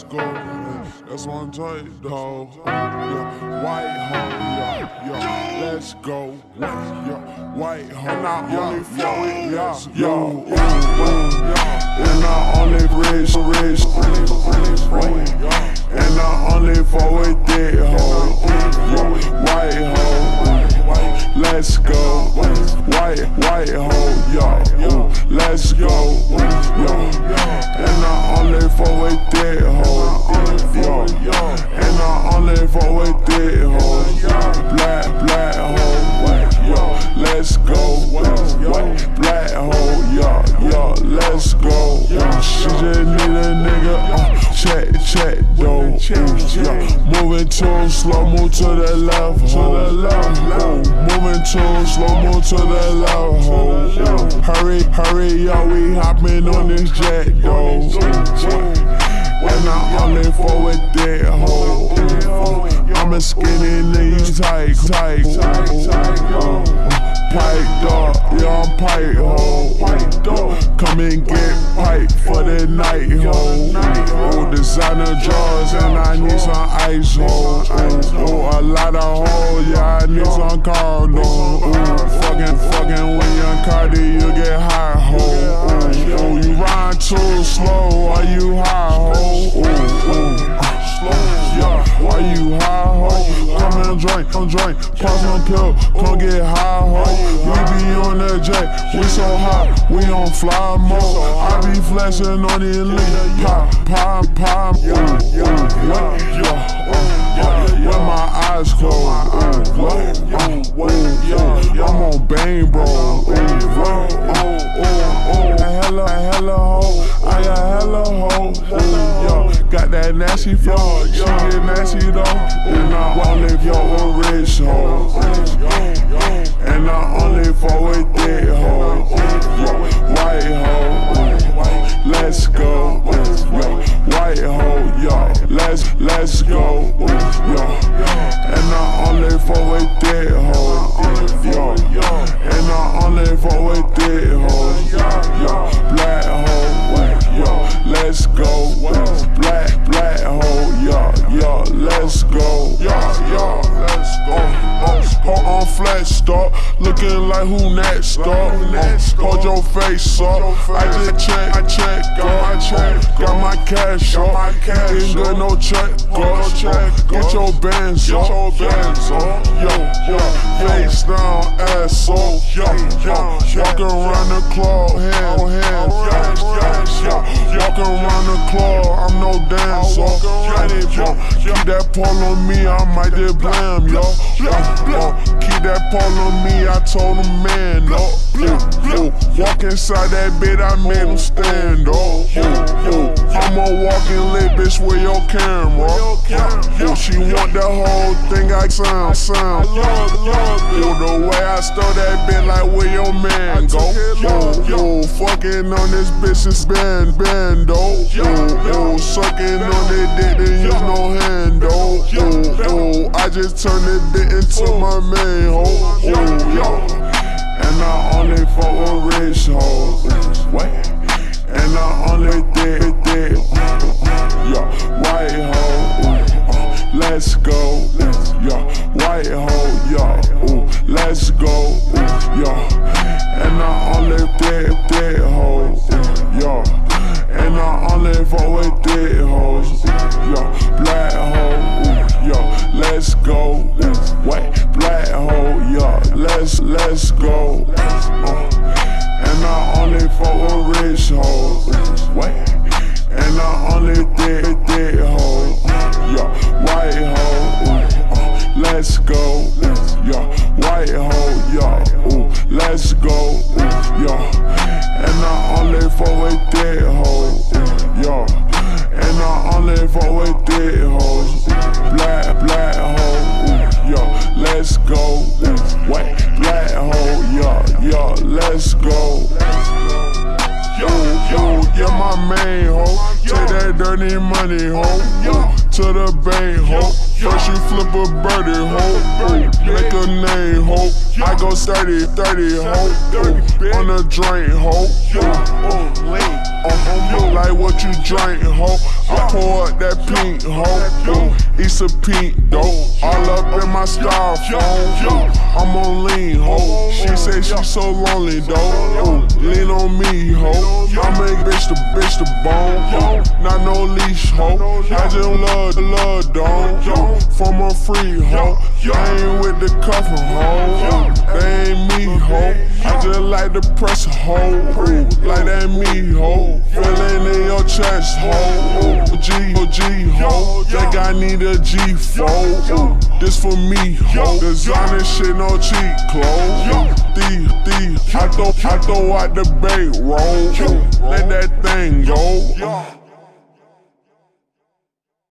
go. That's one tight dog. Yeah, white home. Yeah, let's go. Yeah, white home. And I only fuck with and I only rich. And I only fuck with that hoe. White hoe. Let's go. White hoe. Yeah, let's go. And I only fuck with that hoe. And I only fuck with that hoe. Black hoe. Let's go. Black hoe. Yeah, let's go. She just need a nigga. Check though. Moving too slow, move to the left. Moving too slow, move to the left. Hurry up, we hopping on this jet though. And I only fuck with that hoe. I'm a skinny nigga, tight. Piped up, yeah, I'm piped, ho. Come and get piped for the night, ho. Designer drawers and I need some ice, ho. A lot of hoes, yeah, I need some cardo. Fucking when you're Cardi, you get high, ho. You ride too slow, are you high, ho? Why you high, ho? Come and drink, pop some pill, come get high, ho. We be on the jet, we so hot, we on fly mode. I be flexing on the elite, pop, with my eyes closed. I'm on Bang, bro. Hella ho, I got hella ho. Got that nasty flow, she get nasty though. And I only fuck with rich hoes. And I only fuck with that hoe. White hoe, let's go. White hoe, let's go. And I only fuck with that hoe. And I only fuck with that hoe. Black hoe, let's go. Black hoe, let's go. Let's go. On flat start, looking like who next start. Hold your face up. I just check, got my cash up. Ain't good no check, get your bands up. Face down, ass up. Walk around the club, hand. Walk around the club, I'm no dancer. Keep that pole on me, I might just blam, yo. Keep that pole on me, I told him, man, no. Walk inside that bed, I made him stand, I'm a walking lit bitch with your camera. She want the whole thing, I sound. The way I stole that bitch, like where your man go. Fucking on this bitch is bando. Sucking on that dick, then use no hand, I just turned this bitch into my main hoe. And I only fuck with rich hoes. And I only did white hoe. Let's go. White hoe. Let's go. And I only did hoes. And I only fuck with that hoes. Black hoe. Let's go. Black hoe. Let's go. And I only fuck with rich hoes. And I only did hoes. White hoe. Let's go. White hoe. Let's go. And I only fuck with that hoes. And I only fuck with that hoes. Black hoe. Let's go. Black hoe. Let's go. Yeah, my main hoe. Take that dirty money, hoe. To the bank, hoe. First you flip a birdie, hoe. Make a name, hoe. I go 30, hoe. On the drain, hoe. Like what you drink, hoe. I pour up that pink, hoe. It's a pink dope. All up in my styrofoam. I'm on lean, hoe. She say she so lonely, though. Lean on me, hoe. I make bitch the bone. Not no leash, hoe. I just love, dome. From a free, hoe. I ain't with the cuffin', hoe. They ain't me, hoe. I just like to press a hoe. Like that me, hoe. Feelin' in your chest, hoe. G, hoe. Think I need a G4. This for me, hoe. Designer shit, no cheap clothes. I throw out the bankroll. Let that thing go.